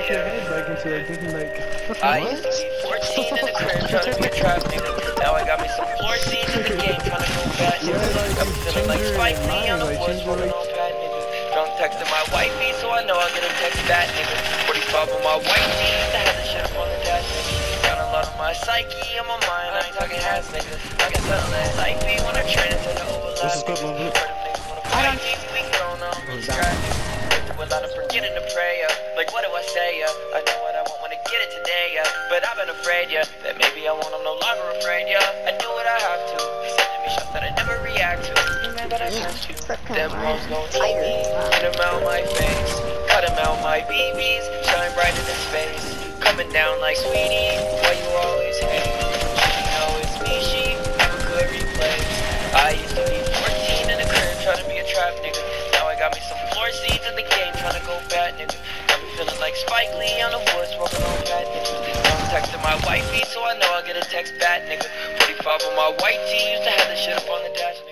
your head back into like thinking like, I used to be 14 in the crib trying to be a trap nigga. Now I got me some floor seats in the game trying to go fat nigga. I'm feeling like Spike Lee on the woods rolling on fat nigga. Drunk texting my wifey so I know I'll get a text fat nigga. 45 on my white tee, used to have the shit up on the dash nigga. Got a lot on my psyche, on my mind, I ain't talking ass nigga. I can tell that life be when I train into the overlap. This is good, love it. I don't need we grown up, I'm a lot of forgetting to pray, like what do I say, I know what I want when I get it today, but I've been afraid, that maybe I won't, I'm no longer afraid, I do what I have to, they sending me shots that I never react to, but I trust you, them walls gon' eat me, get them out my face, cut them out my BBs, shine bright in his face, coming down like sweetie, why you always hate, she know it's me, she never could replace, I used to be 14 in the crib, trying to be a trap nigga, now I got me some floor seats in the game, trying to go fat nigga. I'm feeling like Spike Lee on the woods, rolling on fat nigga. I'm texting my wifey, so I know I'll get a text fat nigga. 45 on my white tee, used to have the shit up on the dash.